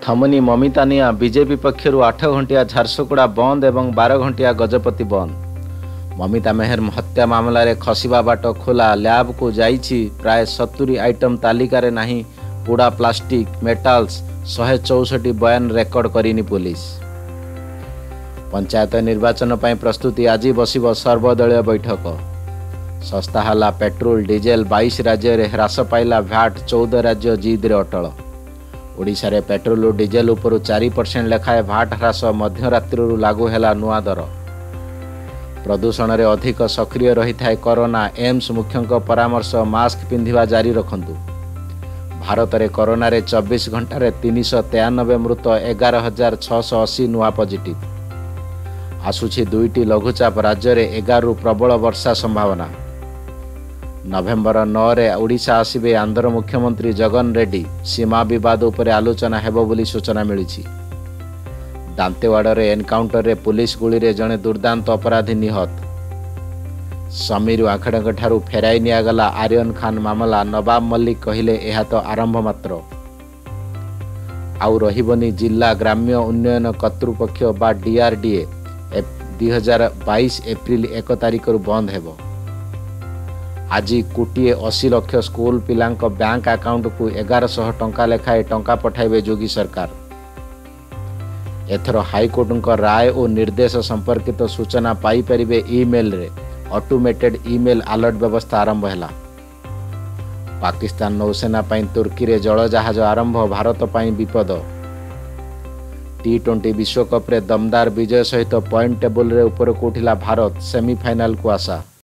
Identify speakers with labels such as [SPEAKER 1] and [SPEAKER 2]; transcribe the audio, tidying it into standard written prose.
[SPEAKER 1] थमनी ममितानिया BJP पक्षर 8 घंटिया Jharsuguda बंद एवं 12 घंटिया गजपति बंद। ममिता मेहर हत्या मामला रे खसिबा बाट खोला लैब को जाइछि प्राय 70 आइटम तालिकार नाही पुड़ा प्लास्टिक मेटाल्स 164 बयान रेकर्ड करिनी पुलिस। पंचायत निर्वाचन पर प्रस्तुति आज बसिब सर्वदलीय बैठक। सस्ता हला पेट्रोल डीजेल 22 राज्य रे ह्रास पाइला भैट 14 राज्य जिद रे अटल। ओडिशा रे पेट्रोल और डीजेल उपरु 4% लेखाए भाट ह्रास मध्यरात्रि लागू हैला नुआ दर। प्रदूषण रे अधिक सक्रिय रही थाए कोरोना एम्स मुख्यंक परामर्श मास्क पिंधिबा जारी रखंतु। भारत रे कोरोना रे 24 घंटा रे 393 मृत 11,680 नुआ पॉजिटिव। आसुछि 2टी लघुचाप राज्य रे 11 प्रबल वर्षा संभावना। नवेम्बर 9 रे ओडिशा आसिबे आंध्र मुख्यमंत्री जगन रेड्डी। सीमा विवाद उपरे आलोचना हेबो बोली सूचना मिलिछि। दांतेवाड़ा रे एनकाउंटर रे पुलिस गुली रे जणे दुर्दांत अपराधी निहत। समीर आखड़क ठारू फेराई नियागला आर्यन खान मामला नवाब मल्लिक कहिले एहा तो आरंभ मात्र। आउ रहिबनी जिला ग्राम्य उन्नयन कर्तृपक्ष बा डीआरडीए 2022 एप्रिल 1 तारिख बंद हेबो। आज कोटिए 80 लाख स्कूल पिलांक बैंक अकाउंट को 1100 टंका लेखाए टंका पठाइबे योगी सरकार। एथर हाईकोर्ट राय और निर्देश संपर्कित सूचना पाई परिबे ईमेल रे। ऑटोमेटेड ईमेल अलर्ट व्यवस्था आरंभ हैला। पाकिस्तान नौसेना पाई तुर्की रे जल जहाज आरंभ भारत पाई विपद। T20 विश्वकप रे दमदार विजय सहित पॉइंट टेबल रे ऊपर को उठिला भारत सेमीफाइनल को आशा।